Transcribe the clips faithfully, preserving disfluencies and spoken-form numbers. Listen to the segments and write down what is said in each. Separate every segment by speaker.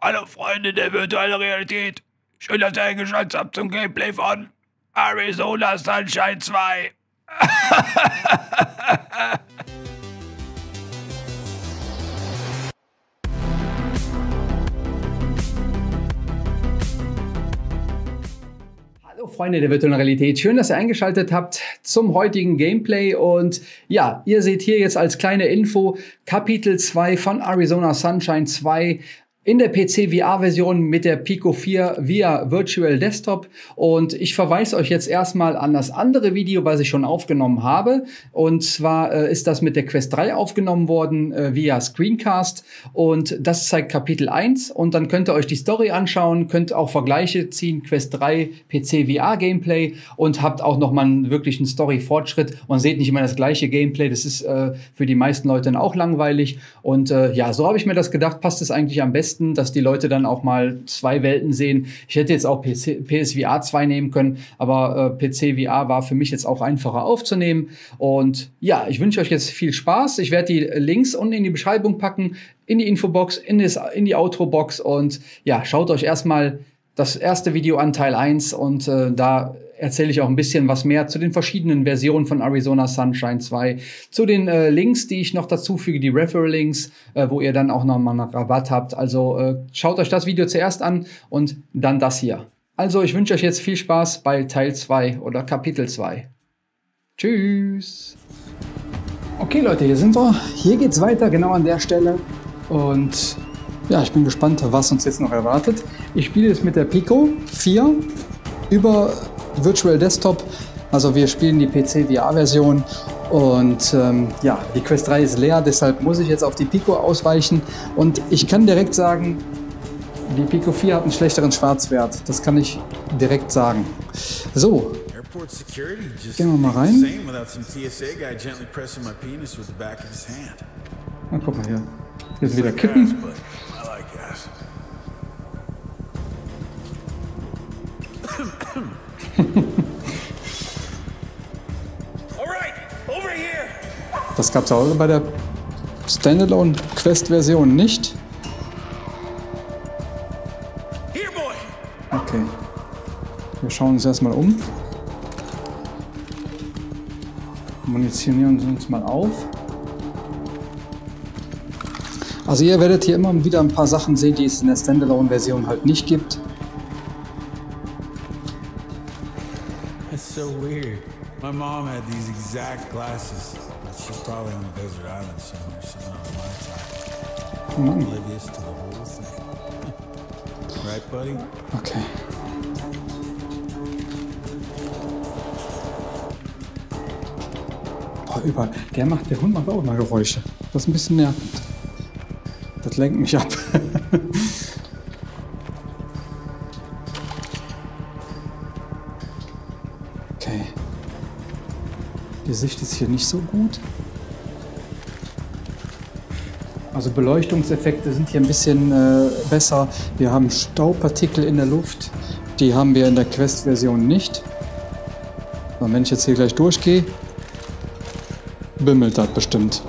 Speaker 1: Hallo Freunde der virtuellen Realität. Schön, dass ihr eingeschaltet habt zum Gameplay von Arizona Sunshine zwei.
Speaker 2: Hallo Freunde der virtuellen Realität, schön, dass ihr eingeschaltet habt zum heutigen Gameplay und ja, ihr seht hier jetzt als kleine Info Kapitel zwei von Arizona Sunshine zwei in der P C-V R-Version mit der Pico vier via Virtual Desktop und ich verweise euch jetzt erstmal an das andere Video, was ich schon aufgenommen habe und zwar äh, ist das mit der Quest drei aufgenommen worden äh, via Screencast und das zeigt Kapitel eins und dann könnt ihr euch die Story anschauen, könnt auch Vergleiche ziehen, Quest drei P C-V R-Gameplay und habt auch noch mal einen wirklichen Story-Fortschritt und seht nicht immer das gleiche Gameplay, das ist äh, für die meisten Leute dann auch langweilig und äh, ja, so habe ich mir das gedacht, passt es eigentlich am besten, dass die Leute dann auch mal zwei Welten sehen. Ich hätte jetzt auch P S V R zwei nehmen können, aber äh, P C-V R war für mich jetzt auch einfacher aufzunehmen. Und ja, ich wünsche euch jetzt viel Spaß. Ich werde die Links unten in die Beschreibung packen, in die Infobox, in, das, in die Outro-Box und ja, schaut euch erstmal das erste Video an, Teil eins und äh, da erzähle ich auch ein bisschen was mehr zu den verschiedenen Versionen von Arizona Sunshine zwei, zu den äh, Links, die ich noch dazu füge, die Referral-Links, äh, wo ihr dann auch noch mal einen Rabatt habt. Also äh, schaut euch das Video zuerst an und dann das hier. Also ich wünsche euch jetzt viel Spaß bei Teil zwei oder Kapitel zwei. Tschüss! Okay Leute, hier sind wir. Hier geht's weiter, genau an der Stelle. Und ja, ich bin gespannt, was uns jetzt noch erwartet. Ich spiele jetzt mit der Pico vier über Virtual Desktop, also wir spielen die P C-V R-Version und ähm, ja, die Quest drei ist leer, deshalb muss ich jetzt auf die Pico ausweichen und ich kann direkt sagen, die Pico vier hat einen schlechteren Schwarzwert, das kann ich direkt sagen. So, gehen wir mal rein. Na, guck mal hier, hier ist wieder Kippen. Das gab es auch bei der Standalone-Quest-Version nicht. Okay. Wir schauen uns erstmal um. Munitionieren uns mal auf. Also ihr werdet hier immer wieder ein paar Sachen sehen, die es in der Standalone-Version halt nicht gibt.
Speaker 3: That's so weird. My mom had these exact glasses. She's probably on a desert island somewhere, sitting on my side. Oblivious to the whole thing. Right, buddy?
Speaker 2: Okay. Boah, überall. Der macht, der Hund macht auch mal Geräusche. Das ist ein bisschen nervend. Das lenkt mich ab. Okay. Die Sicht ist hier nicht so gut. Also Beleuchtungseffekte sind hier ein bisschen äh, besser. Wir haben Staubpartikel in der Luft. Die haben wir in der Quest-Version nicht. Und wenn ich jetzt hier gleich durchgehe, bimmelt das bestimmt.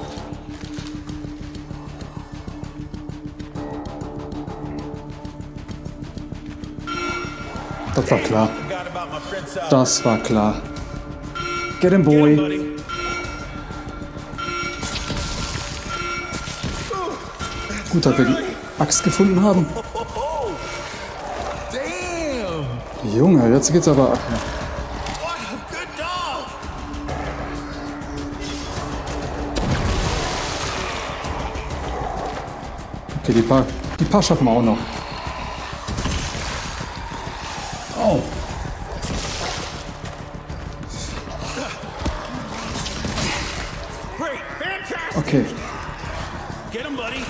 Speaker 2: Das war klar. Das war klar. Get him, boy. Gut, dass wir die Axt gefunden haben. Junge, jetzt geht's aber ab. Okay, die paar, die paar schaffen wir auch noch. Oh. Okay.
Speaker 3: Get him, buddy.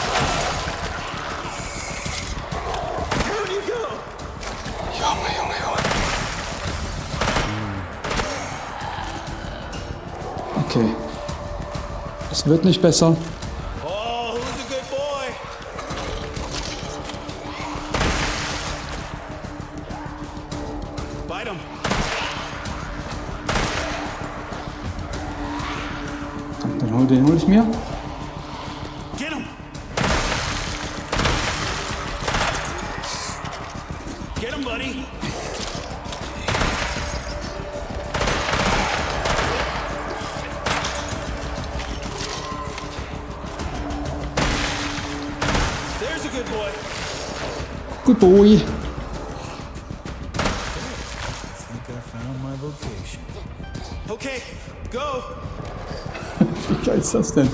Speaker 2: Junge, Junge, Junge. Okay. Es wird nicht besser.
Speaker 3: Oh, who's a good boy? Bite him.
Speaker 2: Dann hol, den hol ich mir.
Speaker 3: Get him. buddy. There's a good boy.
Speaker 2: Good boy.
Speaker 3: I think I found my vocation. Okay, go.
Speaker 2: Wie geil ist das denn?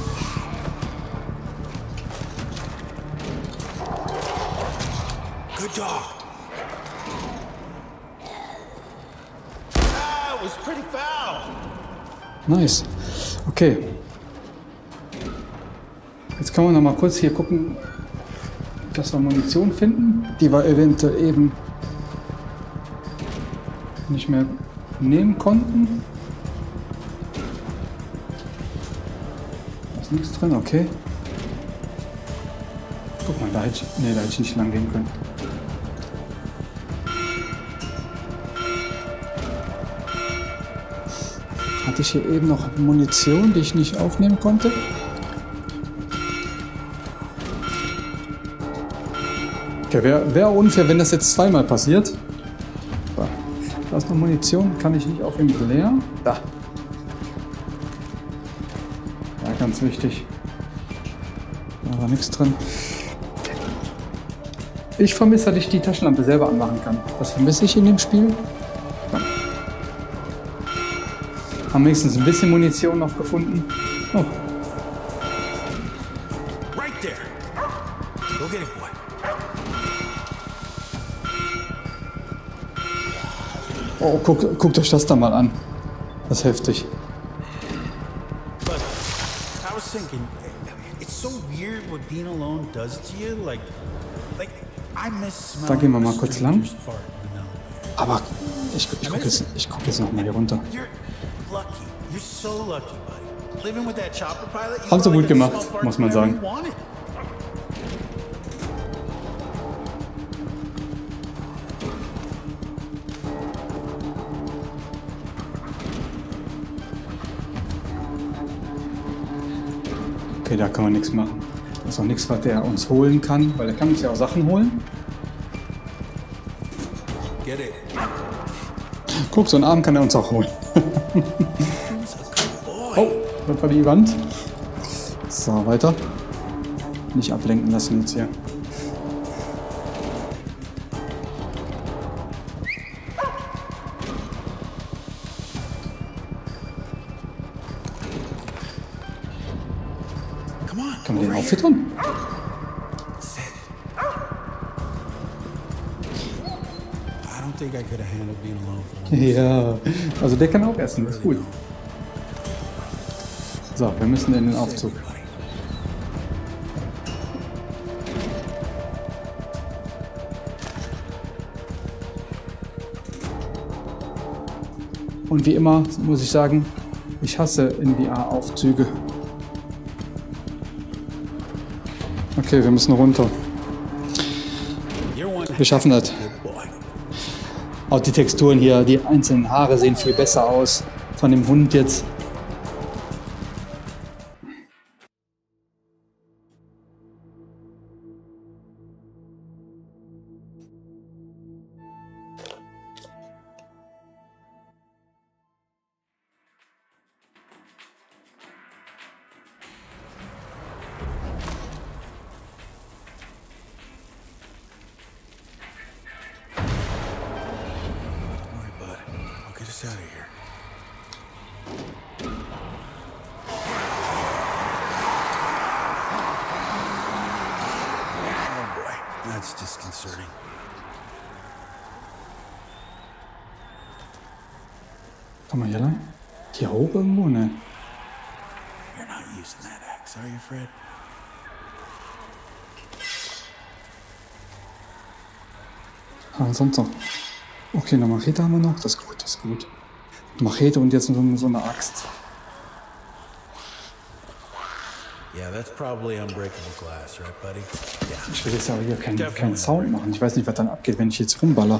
Speaker 3: Good dog. That was pretty foul.
Speaker 2: Nice. Okay. Jetzt können wir noch mal kurz hier gucken, dass wir Munition finden, die wir eventuell eben nicht mehr nehmen konnten. Da ist nichts drin, okay. Guck mal, da hätte ich, nee, da hätte ich nicht lang gehen können. Hatte ich hier eben noch Munition, die ich nicht aufnehmen konnte? Okay, wäre wär unfair, wenn das jetzt zweimal passiert. So. Da ist noch Munition, kann ich nicht aufnehmen. Leer. Da. Ja, ganz wichtig. Da war nichts drin. Ich vermisse, dass ich die Taschenlampe selber anmachen kann. Das vermisse ich in dem Spiel. Ja. Haben wenigstens ein bisschen Munition noch gefunden. Oh.
Speaker 3: Right there. Go get it, boy.
Speaker 2: Oh, guckt, guckt euch das da mal an. Das ist heftig.
Speaker 3: But I was thinking, it's so weird what being alone does to you. Like, like I miss smelling.
Speaker 2: Da gehen wir mal kurz lang.
Speaker 3: stranger's fart in an elevator.
Speaker 2: Aber ich, ich gucke jetzt, ich guck jetzt noch mal hier runter.
Speaker 3: You're lucky. You're so lucky, buddy. Living with that chopper pilot. you
Speaker 2: Haben sie
Speaker 3: probably
Speaker 2: gut
Speaker 3: get to
Speaker 2: gemacht,
Speaker 3: smell farts
Speaker 2: muss man
Speaker 3: whenever
Speaker 2: sagen.
Speaker 3: you wanted.
Speaker 2: Okay, da kann man nichts machen. Das ist auch nichts, was der uns holen kann, weil der kann uns ja auch Sachen holen.
Speaker 3: Get it.
Speaker 2: Guck, so einen Arm kann er uns auch holen. Oh, das war die Wand. So, weiter. Nicht ablenken lassen jetzt hier.
Speaker 3: Come on.
Speaker 2: Kann man den
Speaker 3: over here.
Speaker 2: auffüttern?
Speaker 3: Sit. I don't think I could have handled being alone for long.
Speaker 2: Ja, also der kann auch essen, das ist gut. So, wir müssen in den Aufzug. Und wie immer muss ich sagen, ich hasse in V R-Aufzüge. Okay, wir müssen runter.
Speaker 3: You're one
Speaker 2: Wir schaffen das.
Speaker 3: good boy.
Speaker 2: Auch die Texturen hier, die einzelnen Haare sehen viel besser aus. Von dem Hund jetzt.
Speaker 3: All right, bud. I'll get us out of here. Oh boy, that's disconcerting.
Speaker 2: Komm mal hier lang. Hier hoch irgendwo, ne?
Speaker 3: You're not using that axe, are you, Fred?
Speaker 2: Ah, sonst noch. Okay, eine Machete haben wir noch. Das ist gut, das ist gut. Machete und jetzt so, so eine Axt.
Speaker 3: Yeah, that's probably unbreakable glass, right, buddy? Yeah.
Speaker 2: Ich will jetzt aber hier keinen keinen Sound machen. Ich weiß nicht, was dann abgeht, wenn ich jetzt rumballer.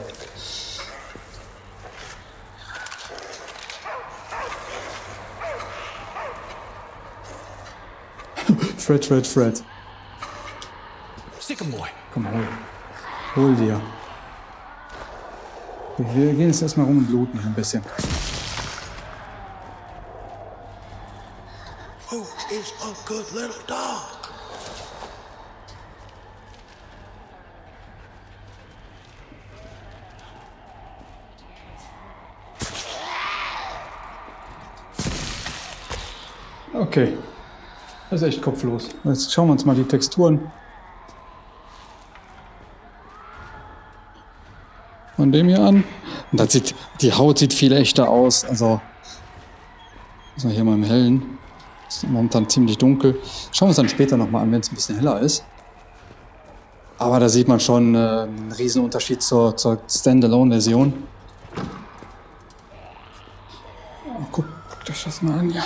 Speaker 2: Fred, Fred, Fred.
Speaker 3: Stick 'em, boy.
Speaker 2: Komm mal, hol. Hol dir. Okay, wir gehen jetzt erstmal rum und looten hier ein bisschen.
Speaker 3: Who is a good little dog?
Speaker 2: Okay. Das ist echt kopflos. Jetzt schauen wir uns mal die Texturen von dem hier an. Und das sieht, die Haut sieht viel echter aus. Also, also hier mal im Hellen. Ist momentan ziemlich dunkel. Schauen wir uns dann später nochmal an, wenn es ein bisschen heller ist. Aber da sieht man schon äh, einen riesen Unterschied zur, zur Standalone-Version. Oh, guck, guckt euch das mal an, ja.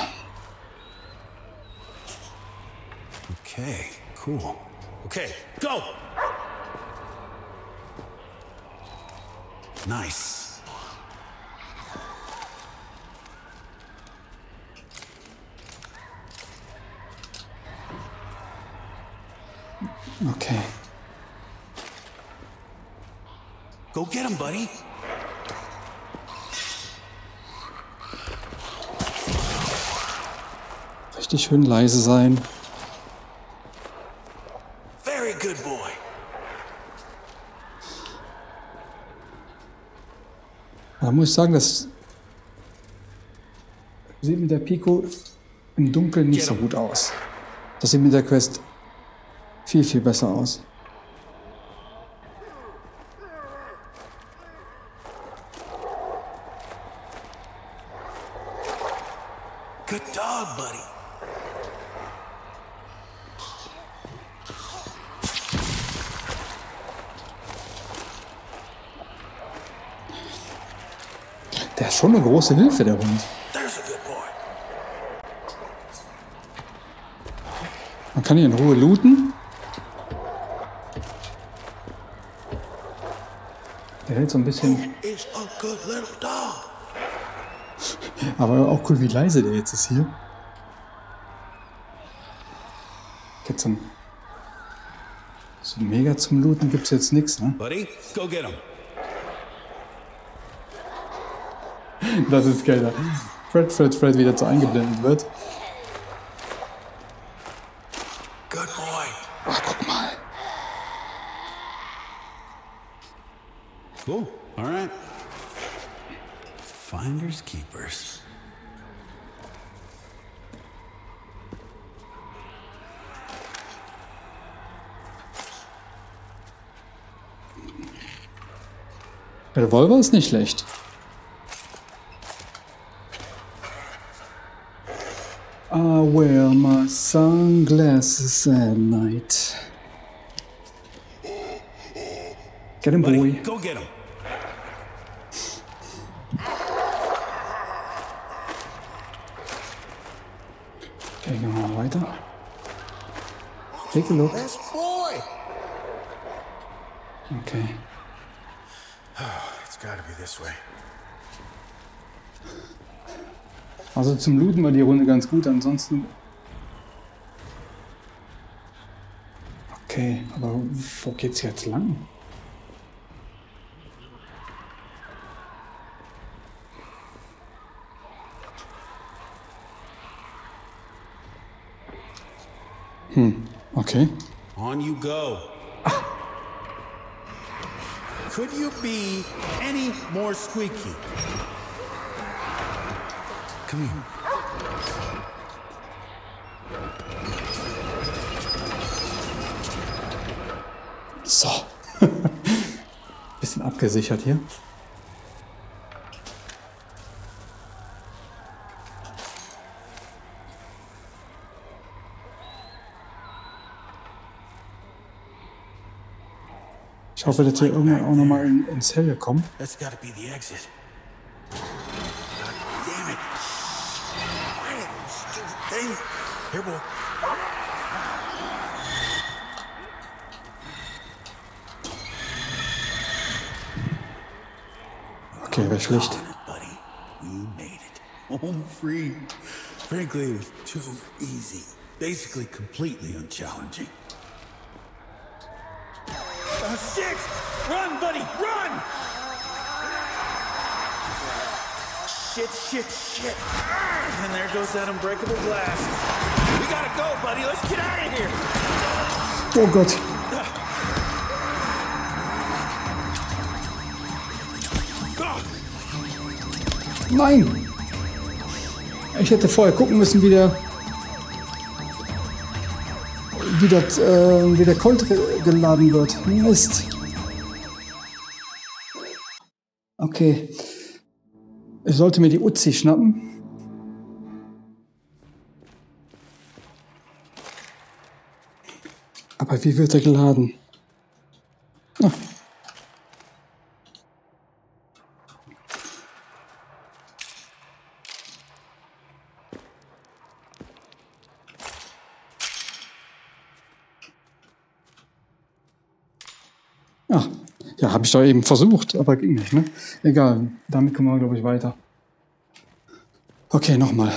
Speaker 3: Okay, cool. Okay, go! Nice.
Speaker 2: Okay.
Speaker 3: Go get him, buddy.
Speaker 2: Richtig schön leise sein.
Speaker 3: Very good boy.
Speaker 2: Da muss ich sagen, das sieht mit der Pico im Dunkeln nicht so gut aus. Das sieht mit der Quest viel, viel besser aus.
Speaker 3: Good dog, buddy.
Speaker 2: Der ist schon eine große Hilfe, der Hund.
Speaker 3: There's a good boy.
Speaker 2: Man kann hier in Ruhe looten. Der hält so ein bisschen.
Speaker 3: Is a good little dog.
Speaker 2: Aber auch cool, wie leise der jetzt ist hier. Jetzt so, ein, so mega zum Looten gibt es jetzt nichts, ne?
Speaker 3: Buddy, go get him.
Speaker 2: Das ist geil. Fred, Fred, Fred wieder so eingeblendet wird.
Speaker 3: Good boy.
Speaker 2: Ach, guck mal.
Speaker 3: Cool. All right. Finders keepers.
Speaker 2: Der Revolver ist nicht schlecht. I wear my sunglasses at night. Get him,
Speaker 3: Buddy,
Speaker 2: boy.
Speaker 3: go get him.
Speaker 2: Okay, gehen wir mal weiter. Take a look.
Speaker 3: Best boy.
Speaker 2: Okay.
Speaker 3: It's gotta be this way.
Speaker 2: Also zum Looten war die Runde ganz gut, ansonsten... Okay, aber wo geht's jetzt lang? Hm, okay.
Speaker 3: On you go. Could you be any more squeaky? Come here.
Speaker 2: So. Bisschen abgesichert hier. Ich hoffe, dass wir irgendwann auch nochmal in, ins Helle kommen.
Speaker 3: That's gotta be the exit. God damn it. Why did you stupid thing? Here, boy.
Speaker 2: Okay, wäre schlecht.
Speaker 3: Darn it, buddy. We made it. Home free. Frankly, it was too easy. Basically, completely unchallenging. Oh, shit! Run, buddy! Run! shit, shit, shit. And there goes that unbreakable glass. We gotta go, buddy. Let's get out of here.
Speaker 2: Oh Gott. Nein! Ich hätte vorher gucken müssen, wie der wie, das, äh, wie der Colt geladen wird. Mist. Okay. Ich sollte mir die Uzi schnappen. Aber wie wird er geladen? Ah. Ach, ja, habe ich doch eben versucht, aber ging nicht, ne? Egal, damit kommen wir, glaube ich, weiter. Okay, nochmal.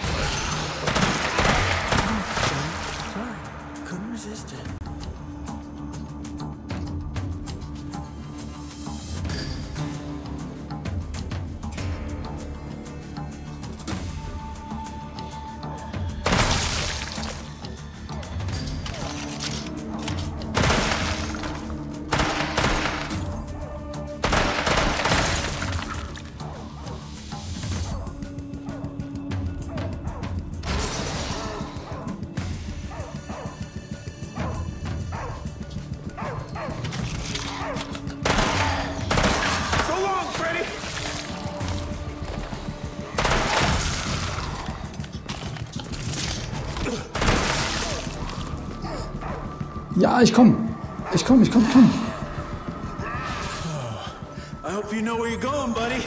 Speaker 2: Ja, ich komm. Ich komm, ich komm, komm.
Speaker 3: I hope you know where you're going, buddy.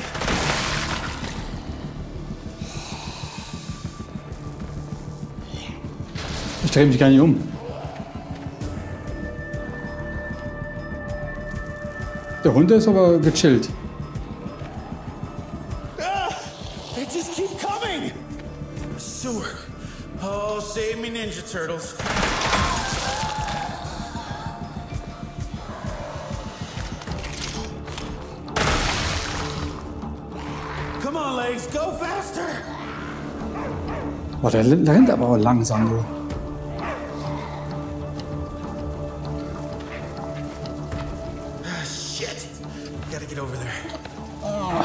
Speaker 2: Ich drehe mich gar nicht um. Der Hund ist aber gechillt.
Speaker 3: Ah, they just keep coming. Sewer. Oh, save me, Ninja Turtles. Come on, Legs, go faster.
Speaker 2: Boah, der rennt aber auch langsam, du.
Speaker 3: Ah, shit. Gotta get over there.
Speaker 2: Ah.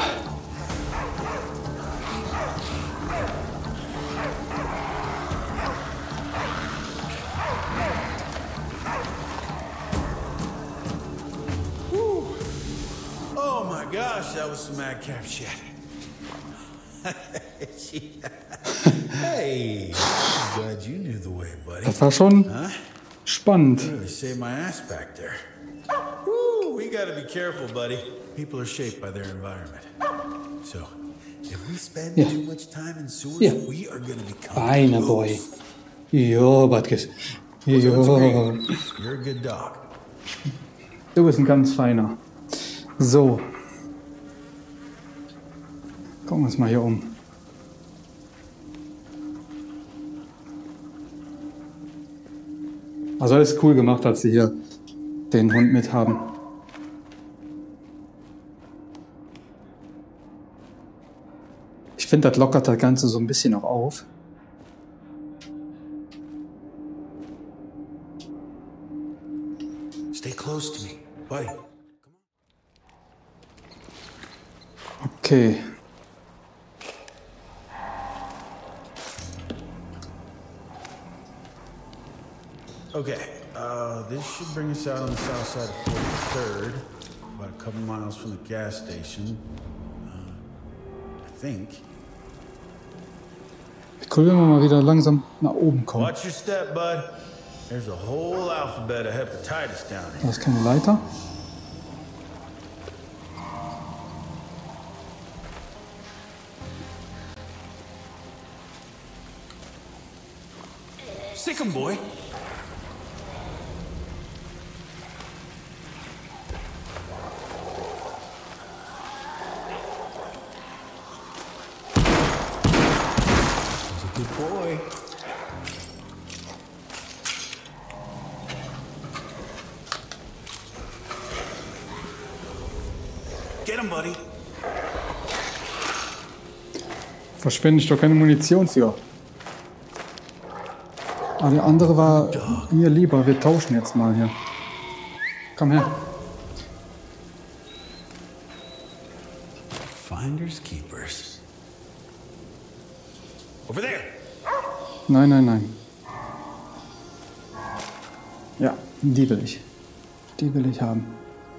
Speaker 3: Whew. Oh my gosh, that was some madcap shit. Hey, glad you knew the way, buddy.
Speaker 2: Das war schon
Speaker 3: huh?
Speaker 2: spannend.
Speaker 3: Really saved my ass back there. Woo, we gotta be careful, buddy. People are shaped by their environment. So, if we spend
Speaker 2: Ja.
Speaker 3: too much time in sewers,
Speaker 2: Ja.
Speaker 3: we are gonna become
Speaker 2: Feiner Boy.
Speaker 3: ghosts.
Speaker 2: Jo, Badkes.
Speaker 3: So it's
Speaker 2: Jo.
Speaker 3: agreed. You're a good dog.
Speaker 2: Du bist ein ganz feiner. So. Gucken wir uns mal hier um. Also alles cool gemacht, als sie hier den Hund mit haben. Ich finde, das lockert das Ganze so ein bisschen auch auf.
Speaker 3: Stay close to me, buddy.
Speaker 2: Okay.
Speaker 3: Okay, uh, this should bring us out on the south side of forty-third, about a couple miles from the gas station. Uh, I think.
Speaker 2: Cool, wenn wir mal wieder langsam nach oben kommen.
Speaker 3: Watch your step, bud. There's a whole alphabet of hepatitis down
Speaker 2: Da
Speaker 3: here.
Speaker 2: ist keine Leiter.
Speaker 3: Sick 'em, boy. He's a good boy. Get him, buddy.
Speaker 2: Verschwende ich doch keine Munition für. Aber der andere war mir lieber. Wir tauschen jetzt mal hier. Komm her.
Speaker 3: Finders keepers. Over there.
Speaker 2: Nein, nein, nein. Ja, die will ich. Die will ich haben.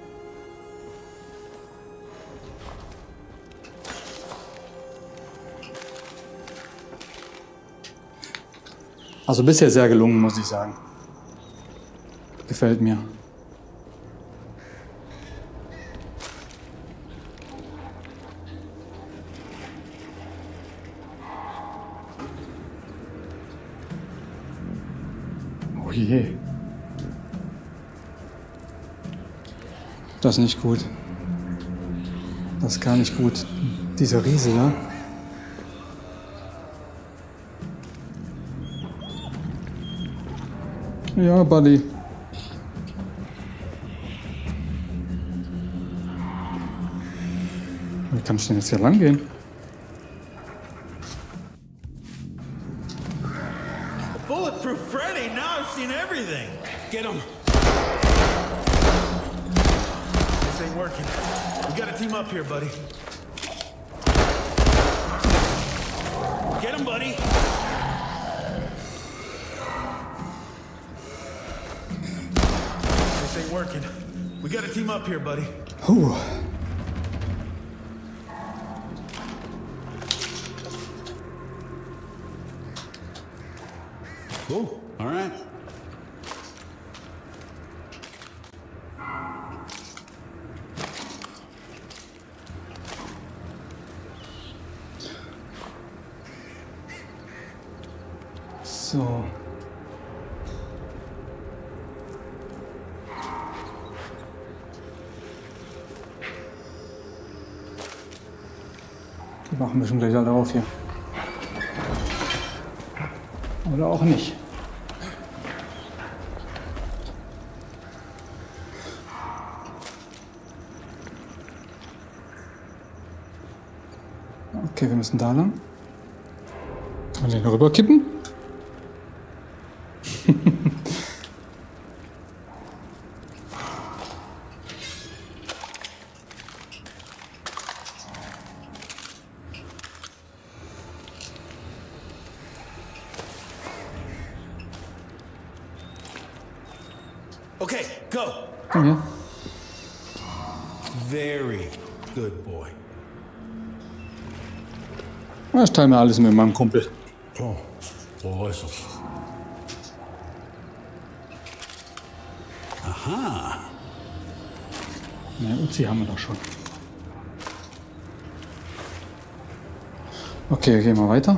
Speaker 2: Also bisher sehr gelungen, muss ich sagen. Gefällt mir. Oh je. Das ist nicht gut. Das ist gar nicht gut. Dieser Riese, ja? Ja, Buddy. Wie kann ich denn jetzt hier lang gehen?
Speaker 3: Bulletproof Freddy, now I've seen everything. Get him. This ain't working. We gotta team up here, buddy. Get him, buddy. This ain't working. We gotta team up here, buddy.
Speaker 2: Puh.
Speaker 3: Cool. All right.
Speaker 2: So. Die machen wir schon gleich alle auf hier. Oder auch nicht. Okay, wir müssen da lang. Kann man den rüber kippen?
Speaker 3: Okay, go.
Speaker 2: Komm her.
Speaker 3: Very good boy.
Speaker 2: Ich teile mir alles mit meinem Kumpel.
Speaker 3: Oh, awesome. Aha.
Speaker 2: Na, Uzi haben wir doch schon. Okay, gehen wir weiter.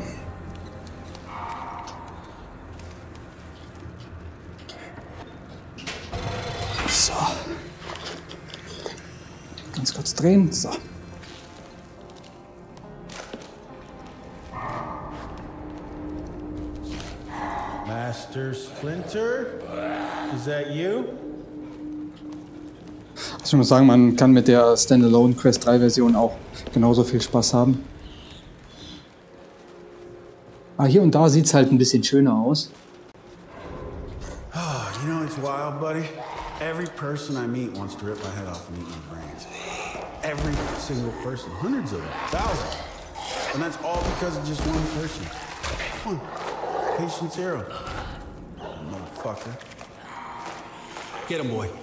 Speaker 2: So. Ganz kurz drehen. So.
Speaker 3: Master Splinter, is that you?
Speaker 2: Also ich muss sagen, man kann mit der Standalone Quest drei Version auch genauso viel Spaß haben. Ah, hier und da sieht es halt ein bisschen schöner aus.
Speaker 3: Oh, you know, it's wild, buddy. Every person I meet wants to rip my head off and eat my brains. Every single person. Hundreds of them. Thousands. And that's all because of just one person. One. Patient zero. Motherfucker. Get him, boy.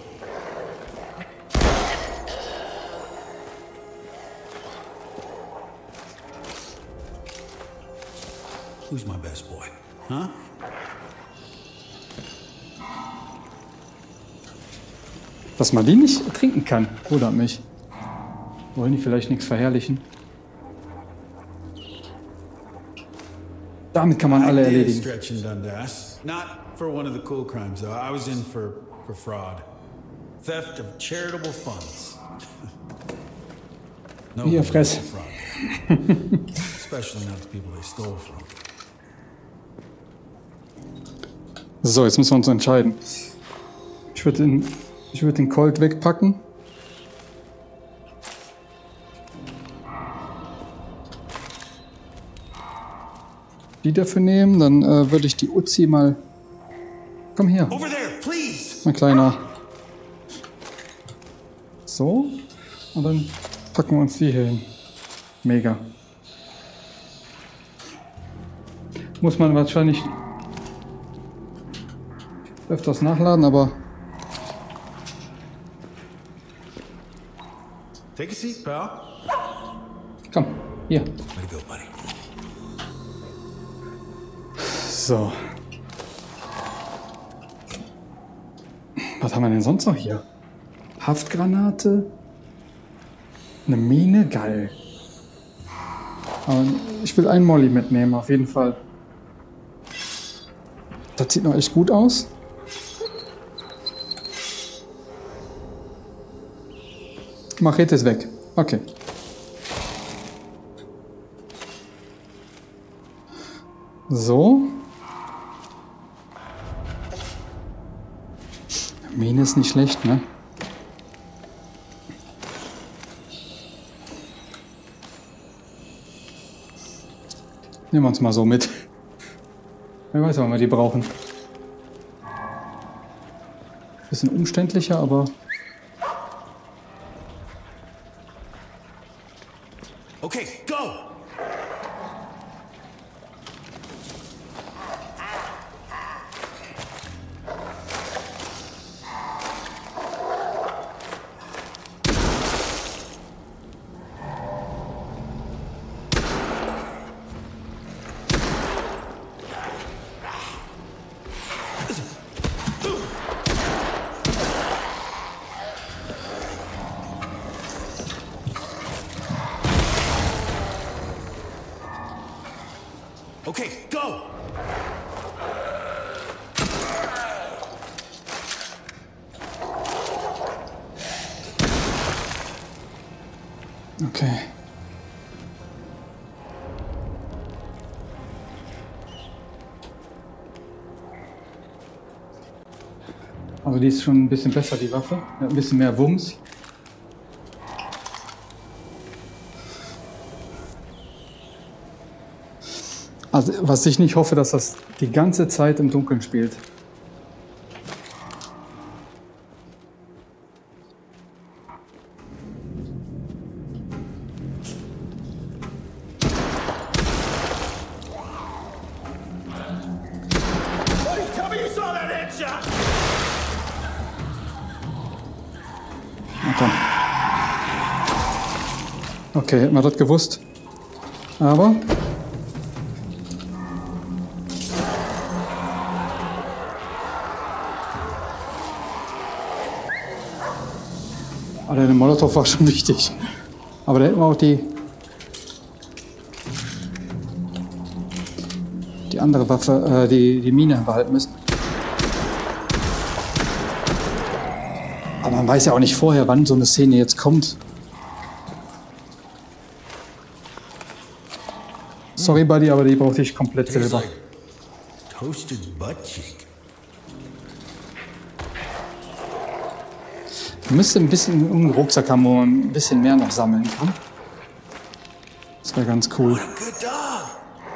Speaker 3: Who's my best boy? Huh?
Speaker 2: Dass man die nicht trinken kann, wundert mich. Wollen die vielleicht nichts verherrlichen? Damit kann man alle erledigen.
Speaker 3: Stretching Dundas. Not for one of the cool crimes, though. I was in for, for fraud. Theft of charitable funds. No
Speaker 2: Hier, Fress.
Speaker 3: fraud. Especially not the people they stole from.
Speaker 2: So, jetzt müssen wir uns entscheiden. Ich würde den, ich würde den Colt wegpacken. die dafür nehmen. Dann äh, würde ich die Uzi mal... Komm her.
Speaker 3: Over there, please.
Speaker 2: Mein Kleiner. So. Und dann packen wir uns die hier hin. Mega. Muss man wahrscheinlich öfters nachladen, aber...
Speaker 3: Take a seat, pal.
Speaker 2: Komm, hier.
Speaker 3: Way to go, buddy.
Speaker 2: So. Was haben wir denn sonst noch hier? Haftgranate. Eine Mine, geil. Aber ich will einen Molly mitnehmen, auf jeden Fall. Das sieht noch echt gut aus. Machete ist weg. Okay. So. Mine ist nicht schlecht, ne? Nehmen wir uns mal so mit. Wer weiß, wann wir die brauchen. Bisschen umständlicher, aber...
Speaker 3: Okay, go. Okay, go.
Speaker 2: Okay. Also die ist schon ein bisschen besser, die Waffe. Ja, ein bisschen mehr Wumms. Also was ich nicht hoffe, dass das die ganze Zeit im Dunkeln spielt.
Speaker 3: Tell me you saw that headshot.
Speaker 2: Okay. Okay, hätten wir das gewusst. Aber... Aber der Molotow war schon wichtig. Aber da hätten wir auch die... die andere Waffe, äh, die, die Mine behalten müssen. Aber man weiß ja auch nicht vorher, wann so eine Szene jetzt kommt. Sorry, Buddy, aber die brauchte ich komplett
Speaker 3: Tastes
Speaker 2: selber.
Speaker 3: like toasted butt cheek.
Speaker 2: Man müsste ein bisschen einen Rucksack haben, wo man ein bisschen mehr noch sammeln kann. Das wäre ganz cool.
Speaker 3: What a good dog.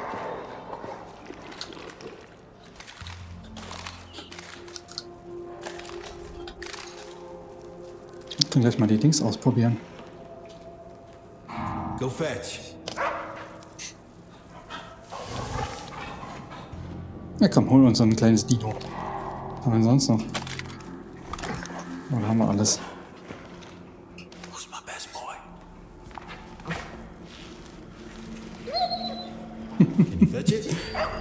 Speaker 2: Ich kann gleich mal die Dings ausprobieren.
Speaker 3: Go fetch.
Speaker 2: Ja komm, hol uns so ein kleines Dino. Was haben wir denn sonst noch? Oder haben wir alles?
Speaker 3: Who's my best boy? Can you fetch it?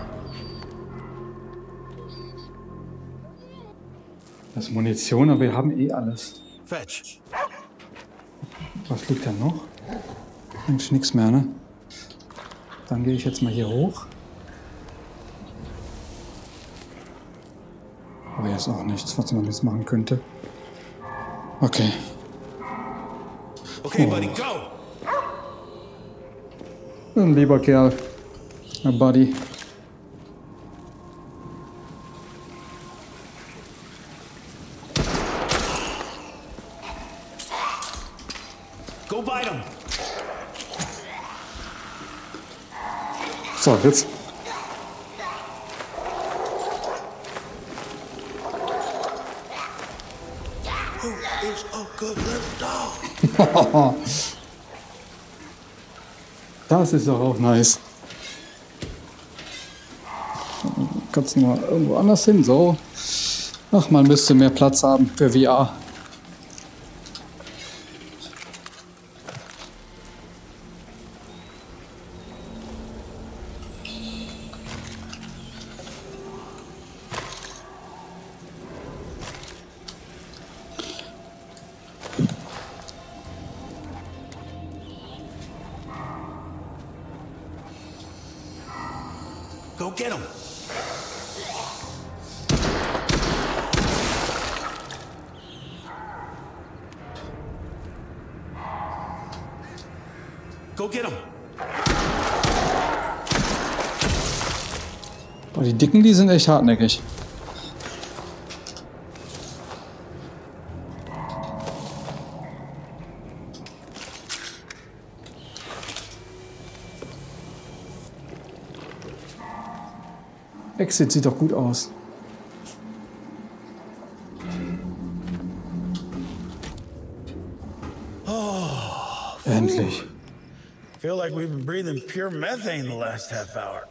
Speaker 2: Das ist Munition, aber wir haben eh alles.
Speaker 3: Fetch.
Speaker 2: Was liegt da noch? Eigentlich nichts mehr, ne? Dann gehe ich jetzt mal hier hoch. Aber hier ist auch nichts, was man jetzt machen könnte. Okay.
Speaker 3: Okay,
Speaker 2: Oh.
Speaker 3: buddy, go.
Speaker 2: Ein lieber Kerl. Ein Buddy.
Speaker 3: Go bite him.
Speaker 2: So, jetzt.
Speaker 3: is a good little dog?
Speaker 2: Das ist doch auch nice. Kannst du mal irgendwo anders hin? So. Ach, man müsste mehr Platz haben für V R.
Speaker 3: Go get him. Go get him.
Speaker 2: Boah, die Dicken, die sind echt hartnäckig. Exit sieht doch gut aus.
Speaker 3: Oh,
Speaker 2: Endlich.
Speaker 3: feel like we've been breathing pure methane the last half hour.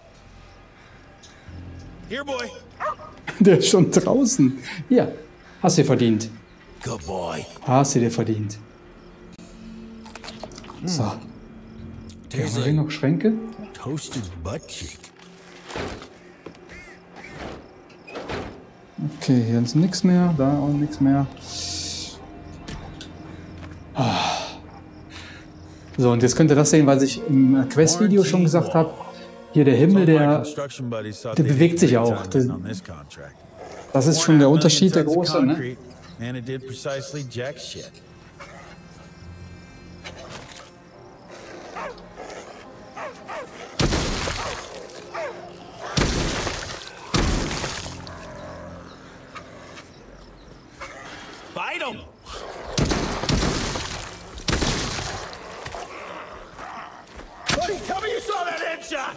Speaker 3: Here, boy.
Speaker 2: Der ist schon draußen. Hier, hast du dir verdient.
Speaker 3: Good boy.
Speaker 2: Hast du dir verdient. So. Haben wir hier noch Schränke?
Speaker 3: Toasted butt cheek.
Speaker 2: Okay, hier ist nichts mehr, da auch nichts mehr. So, und jetzt könnt ihr das sehen, was ich im Quest-Video schon gesagt habe. Hier der Himmel, der, der bewegt sich auch. Das, das ist schon der Unterschied, der große, ne?
Speaker 3: Bite him! Buddy, tell me you saw that headshot!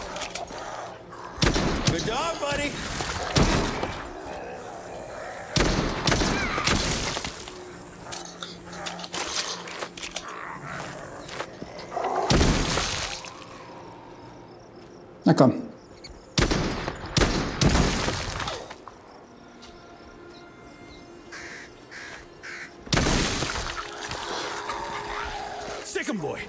Speaker 3: Good dog, buddy!
Speaker 2: Na komm.
Speaker 3: Stick him, boy!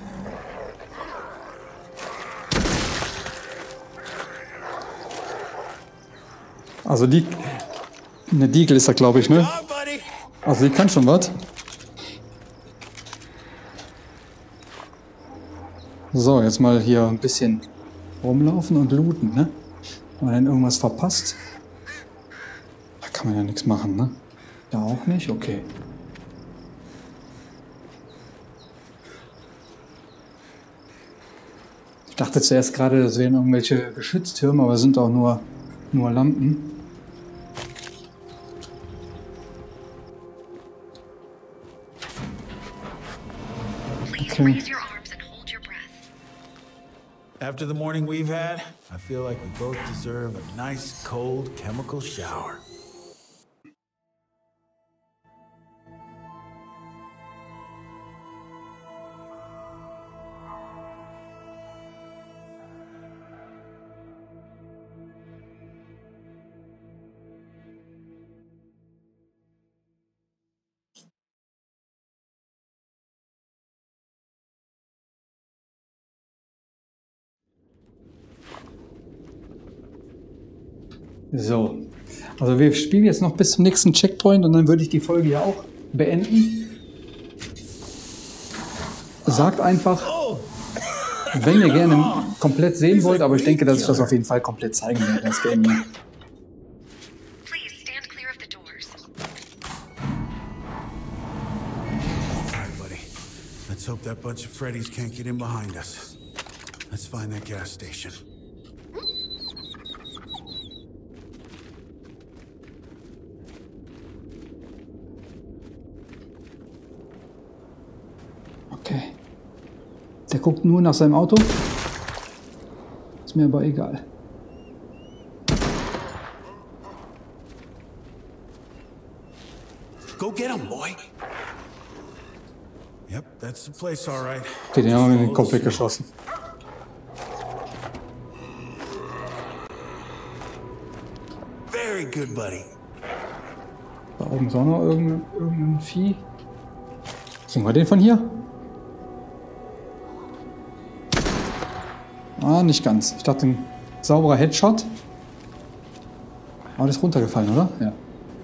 Speaker 2: Also die... Eine Deagle ist da, glaube ich, ne?
Speaker 3: Dog, buddy!
Speaker 2: Also die kann schon was. So, jetzt mal hier ein bisschen rumlaufen und looten, ne? Wenn man dann irgendwas verpasst, da kann man ja nichts machen, ne? Da auch nicht? Okay. Ich dachte zuerst gerade, das wären irgendwelche Geschütztürme, aber es sind auch nur, nur Lampen. Okay.
Speaker 3: After the morning we've had, I feel like we both deserve a nice, cold, chemical shower.
Speaker 2: So, also wir spielen jetzt noch bis zum nächsten Checkpoint und dann würde ich die Folge ja auch beenden. Sagt einfach, wenn ihr gerne komplett sehen wollt, aber ich denke, dass ich das auf jeden Fall komplett zeigen werde, das Game.
Speaker 4: Please stand clear of the doors.
Speaker 3: All right, buddy. Let's hope that bunch of Freddies can't get in behind us. Let's find that gas station.
Speaker 2: Okay. Der guckt nur nach seinem Auto. Ist mir aber egal.
Speaker 3: Go get get him, boy. Yep, that's the place, all right.
Speaker 2: Okay, den haben wir in den Kopf weggeschossen.
Speaker 3: Very good, buddy.
Speaker 2: Da oben ist auch noch irgendein, irgendein Vieh. Kriegen wir den von hier? Ah, nicht ganz. Ich dachte, ein sauberer Headshot. Aber das ist runtergefallen, oder? Ja.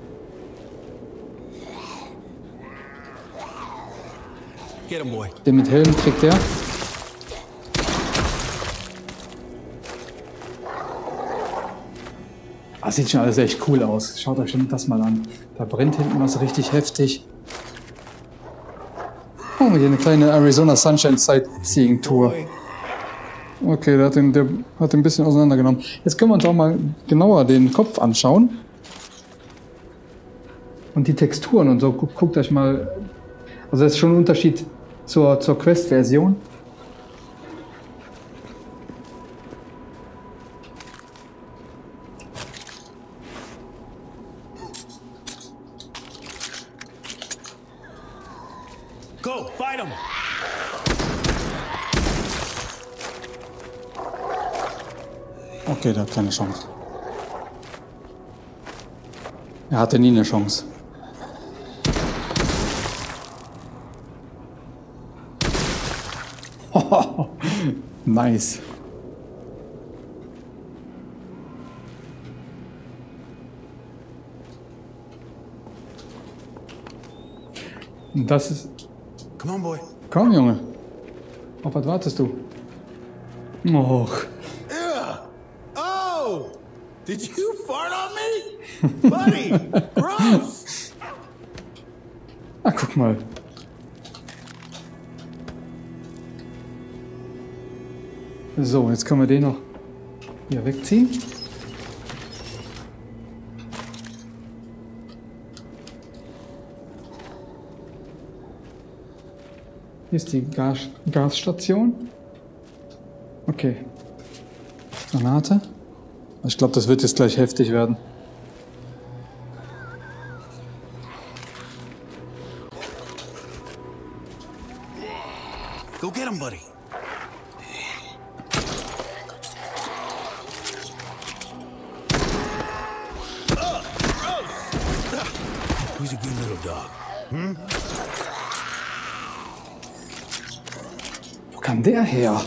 Speaker 3: Get him, boy.
Speaker 2: Den mit Helm kriegt der. Ah, sieht schon alles echt cool aus. Schaut euch das mal an. Da brennt hinten was richtig heftig. Oh, hier eine kleine Arizona Sunshine Sightseeing Tour. Okay, der hat, den, der hat den ein bisschen auseinandergenommen. Jetzt können wir uns auch mal genauer den Kopf anschauen. Und die Texturen und so. Guckt euch mal. Also das ist schon ein Unterschied zur, zur Quest-Version.
Speaker 3: Go, fight him.
Speaker 2: Okay, der hat keine Chance. Er hatte nie eine Chance. Nice. Und das ist...
Speaker 3: Come on, boy.
Speaker 2: Komm, Junge. Auf was wartest du? Och.
Speaker 3: Yeah. Oh! Did you fart on me? Buddy! Gross!
Speaker 2: Ah, guck mal. So, jetzt können wir den noch hier wegziehen. Hier ist die Gas Gasstation. Okay. Granate. Ich glaube, das wird jetzt gleich heftig werden.
Speaker 3: Go get him, buddy. He's a good little dog. Hmm?
Speaker 2: Wo kam der her?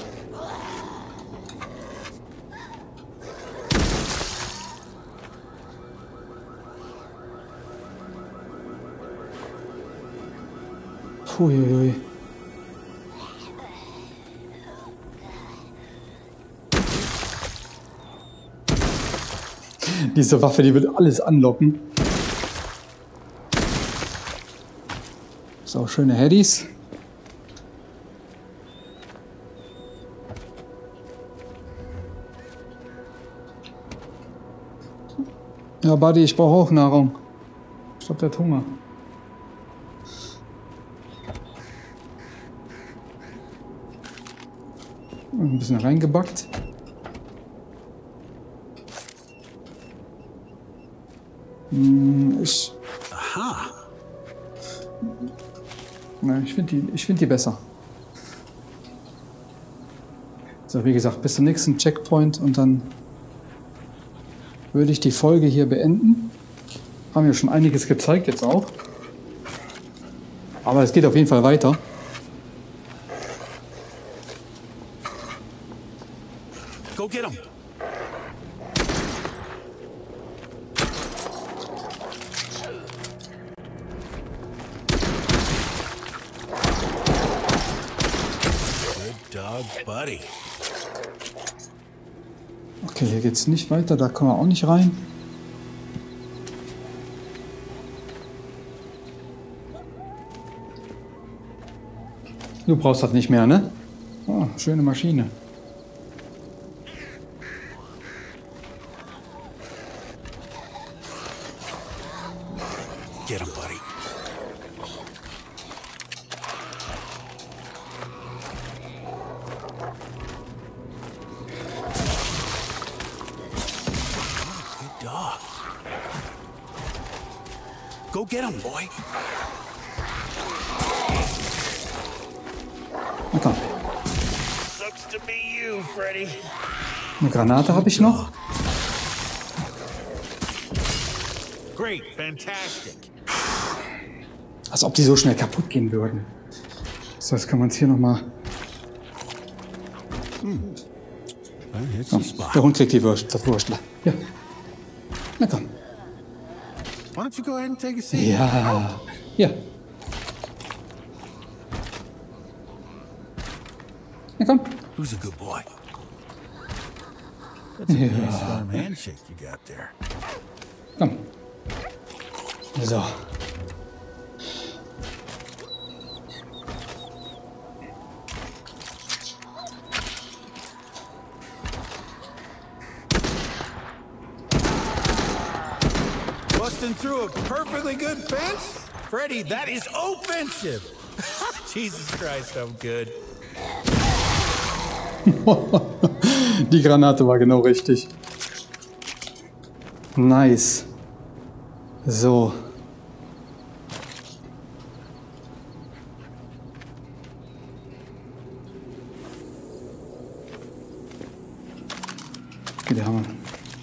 Speaker 2: Huiuiui. Diese Waffe, die wird alles anlocken. So, schöne Headies. Ja, Buddy, ich brauche auch Nahrung. Ich glaube, der hat Hunger. Ein bisschen reingebackt. Hm, ich...
Speaker 3: Aha.
Speaker 2: Nein, ich finde die, ich find die besser. So, wie gesagt, bis zum nächsten Checkpoint und dann würde ich die Folge hier beenden. Haben wir schon einiges gezeigt jetzt auch. Aber es geht auf jeden Fall weiter.
Speaker 3: Go get him. Good dog, buddy.
Speaker 2: Okay, hier geht's nicht weiter, da kommen wir auch nicht rein. Du brauchst das nicht mehr, ne? Oh, schöne Maschine.
Speaker 3: Get him, buddy. Good dog. Go Go get him, boy.
Speaker 2: Na komm.
Speaker 3: Sucks to be you, Freddy.
Speaker 2: Eine Granate habe ich noch.
Speaker 3: Great, fantastic.
Speaker 2: Als ob die so schnell kaputt gehen würden. So, jetzt kann man es hier nochmal. Komm, der Hund kriegt die Wurst, das Wurstler. Ja. Na komm.
Speaker 3: Why don't you go ahead and take a seat?
Speaker 2: Ja. Ja. Na komm.
Speaker 3: Who's a good boy? That's a nice firm handshake you got there.
Speaker 2: Komm. So.
Speaker 3: Busting through a perfectly good fence? Freddy, that is offensive. Jesus Christ, I'm good.
Speaker 2: Die Granate war genau richtig. Nice. So. Okay, die haben wir.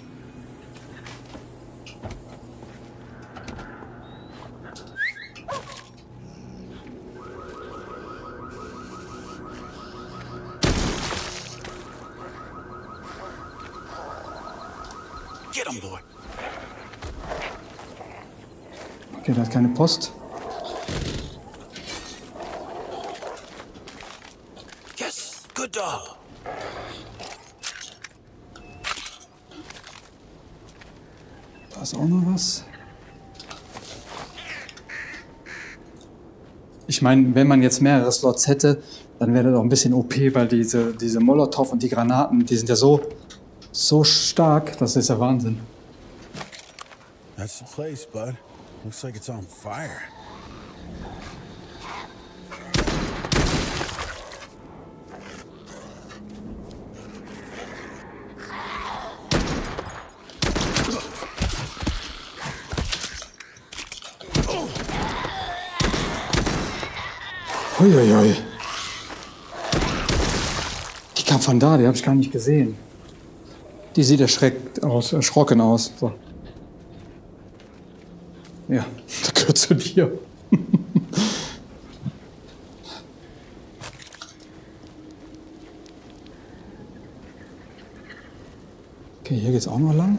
Speaker 3: Get him, boy.
Speaker 2: Okay, da hat keine Post.
Speaker 3: Yes, good dog.
Speaker 2: Da ist auch noch was. Ich meine, wenn man jetzt mehrere Slots hätte, dann wäre das auch ein bisschen O P, weil diese, diese Molotow und die Granaten, die sind ja so, so stark, das ist ja Wahnsinn.
Speaker 3: That's the place, bud. Looks like it's on fire.
Speaker 2: Uiuiui. Die kam von da, die habe ich gar nicht gesehen. Die sieht erschreckt aus, erschrocken aus. So. Ja, das gehört zu dir. Okay, hier geht's auch noch lang.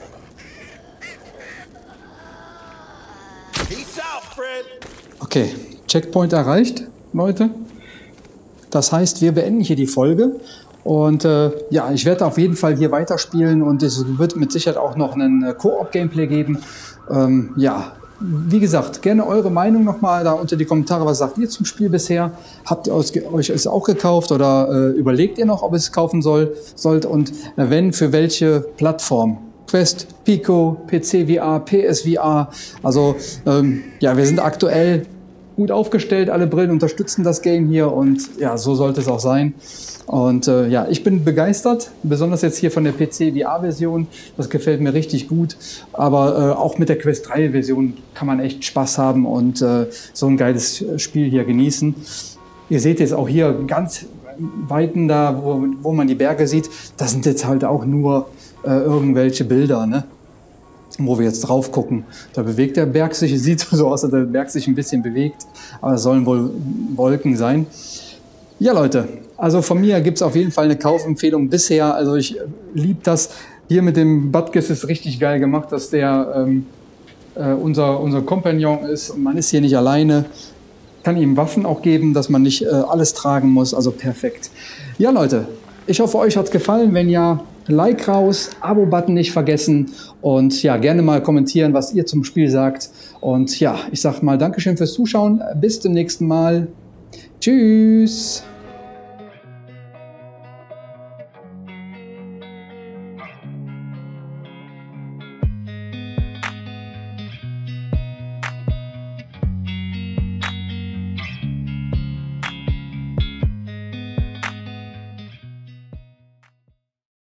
Speaker 3: Peace out, Fred.
Speaker 2: Okay, Checkpoint erreicht, Leute. Das heißt, wir beenden hier die Folge. Und äh, ja, ich werde auf jeden Fall hier weiterspielen und es wird mit Sicherheit auch noch ein äh, Koop-Gameplay geben. Ähm, ja, wie gesagt, gerne eure Meinung nochmal da unter die Kommentare. Was sagt ihr zum Spiel bisher? Habt ihr euch es auch gekauft oder äh, überlegt ihr noch, ob ihr es kaufen soll, sollt? Und äh, wenn, für welche Plattform? Quest, Pico, P C V R, P S V R. Also ähm, ja, wir sind aktuell gut aufgestellt. Alle Brillen unterstützen das Game hier und ja, so sollte es auch sein. Und äh, ja, ich bin begeistert, besonders jetzt hier von der P C V R-Version. Das gefällt mir richtig gut. Aber äh, auch mit der Quest drei Version kann man echt Spaß haben und äh, so ein geiles Spiel hier genießen. Ihr seht jetzt auch hier ganz weiten da, wo, wo man die Berge sieht. Das sind jetzt halt auch nur äh, irgendwelche Bilder, ne? Wo wir jetzt drauf gucken. Da bewegt der Berg sich, es sieht so aus, als der Berg sich ein bisschen bewegt. Aber es sollen wohl Wolken sein. Ja, Leute. Also von mir gibt es auf jeden Fall eine Kaufempfehlung bisher. Also ich liebe das. Hier mit dem Butkus ist richtig geil gemacht, dass der ähm, äh, unser, unser Kompagnon ist. Und man ist hier nicht alleine. Kann ihm Waffen auch geben, dass man nicht äh, alles tragen muss. Also perfekt. Ja, Leute. Ich hoffe, euch hat es gefallen. Wenn ja, Like raus, Abo-Button nicht vergessen. Und ja, gerne mal kommentieren, was ihr zum Spiel sagt. Und ja, ich sag mal Dankeschön fürs Zuschauen. Bis zum nächsten Mal. Tschüss.